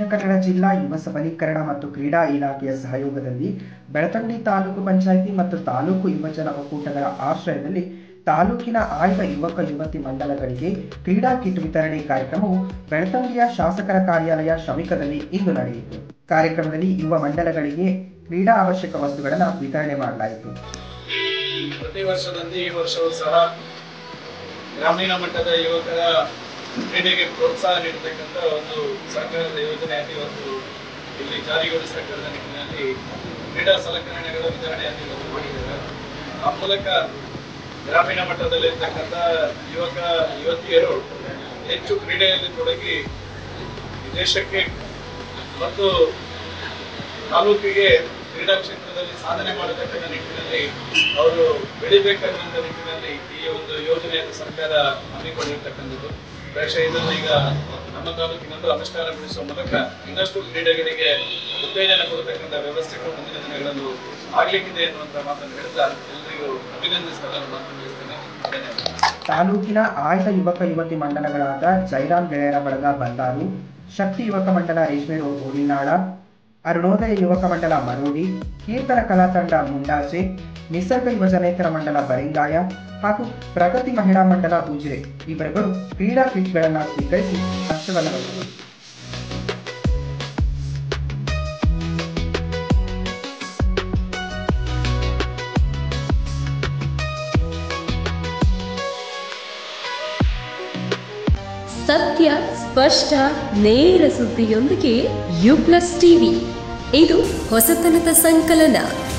ಕನ್ನಡ ಜಿಲ್ಲಾ ಯುವ ಸಬಲೀಕರಣ ಮತ್ತು ಕ್ರೀಡಾ ಇಲಾಖೆಯ ಸಹಯೋಗದಲ್ಲಿ ಬೆಳ್ತಂಗಡಿ ತಾಲೂಕು ಪಂಚಾಯಿತಿ ಮತ್ತು ತಾಲೂಕು ಯುವಜನ ಒಕ್ಕೂಟಗಳ ಆಶ್ರಯದಲ್ಲಿ ತಾಲೂಕಿನ ಆಯ್ದ ಯುವಕ ಯುವತಿ ಮಂಡಲಗಳಿಗೆ ಕ್ರೀಡಾ ಕಿಟ್ ವಿತರಣೆ ಕಾರ್ಯಕ್ರಮವು ಬೆಳ್ತಂಗಡಿಯ ಶಾಸಕರ ಕಾರ್ಯಾಲಯ ಶ್ರಮಿಕದಲ್ಲಿ ಇಂದು ನಡೆಯಿತು. ಕಾರ್ಯಕ್ರಮದಲ್ಲಿ ಯುವ ಮಂಡಲಗಳಿಗೆ ಕ್ರೀಡಾ ಅವಶ್ಯಕ ವಸ್ತುಗಳನ್ನು ವಿತರಣೆ ಮಾಡಲಾಯಿತು. ಪ್ರತಿ ವರ್ಷದಂತೆ ಈ ವರ್ಷವೂ ಸಹ ಗ್ರಾಮೀಣ ಮಟ್ಟದ ಯುವಕರ ಕ್ರೀಡೆಗೆ ಪ್ರೋತ್ಸಾಹ ನೀಡತಕ್ಕಂಥ ಒಂದು ಸರ್ಕಾರದ ಯೋಜನೆಯಲ್ಲಿ ಒಂದು ಇಲ್ಲಿ ಜಾರಿಗೊಳಿಸತಕ್ಕಂಥ ನಿಟ್ಟಿನಲ್ಲಿ ಕ್ರೀಡಾ ಸಲಕರಣೆಗಳ ವಿತರಣೆಯನ್ನು ಮಾಡಿದ್ದಾರೆ. ಆ ಮೂಲಕ ಗ್ರಾಮೀಣ ಮಟ್ಟದಲ್ಲಿರ್ತಕ್ಕಂಥ ಯುವಕ ಯುವತಿಯರು ಹೆಚ್ಚು ಕ್ರೀಡೆಯಲ್ಲಿ ತೊಡಗಿ ದೇಶಕ್ಕೆ ಮತ್ತು ತಾಲೂಕಿಗೆ ಕ್ರೀಡಾ ಕ್ಷೇತ್ರದಲ್ಲಿ ಸಾಧನೆ ಮಾಡತಕ್ಕಂಥ ನಿಟ್ಟಿನಲ್ಲಿ ಅವರು ಬೆಳಿಬೇಕನ್ನುವಂಥ ನಿಟ್ಟಿನಲ್ಲಿ ಈ ಒಂದು ಯೋಜನೆಯನ್ನು ಸರ್ಕಾರ ಹಮ್ಮಿಕೊಂಡಿರ್ತಕ್ಕಂಥದ್ದು. ಬಹುಶಃ ಇದನ್ನು ಈಗ ನಮ್ಮ ತಾಲೂಕಿನಲ್ಲೂ ಅನುಷ್ಠಾನಗೊಳಿಸುವ ಮೂಲಕ ಇನ್ನಷ್ಟು ಕ್ರೀಡೆಗಳಿಗೆ ಉತ್ತೇಜನ ಕೊಡತಕ್ಕಂಥ ವ್ಯವಸ್ಥೆಗಳು ಮುಂದಿನ ದಿನಗಳನ್ನು ಆಗ್ಲಿಕ್ಕಿದೆ ಎನ್ನುವಂತ ಮಾತನ್ನು ಹೇಳ್ತಾ ಎಲ್ಲರಿಗೂ ಅಭಿನಂದಿಸಲು ಮಾತನ್ನು ತಿಳಿಸ್ತೇನೆ. ತಾಲೂಕಿನ ಆಯ್ದ ಯುವಕ ಯುವತಿ ಮಂಡಲಗಳಾದ ಜೈರಾಮ್ ಗೆಳೆಯರ ಬಳಗ ಬಂದಾರು, ಶಕ್ತಿ ಯುವಕ ಮಂಡಲ ರೇಷ್ಮೆ ಗೋವಿನಾಳ, ಅರುಣೋದಯ ಯುವಕ ಮಂಡಲ ಮರೋಡಿ, ಕೀರ್ತನ ಕಲಾ ತಂಡ ಮುಂಡಾಸೆ, ನಿಸರ್ಗ ಯುವಜನೇತರ ಮಂಡಲ ಬರಿಂಗಾಯ ಹಾಗೂ ಪ್ರಗತಿ ಮಹಿಳಾ ಮಂಡಲ ಉಜಿರೆ ಇವರುಗಳು ಕ್ರೀಡಾ ಕಿಟ್ಗಳನ್ನು ಸ್ವೀಕರಿಸಿ ಹರ್ಷವನ್ನು ಹೊಂದಿದರು. ಸತ್ಯ, ಸ್ಪಷ್ಟ, ನೇರ ಸುದ್ದಿಯೊಂದಿಗೆ ಯು ಪ್ಲಸ್ ಟಿವಿ. ಇದು ಹೊಸತನದ ಸಂಕಲನ.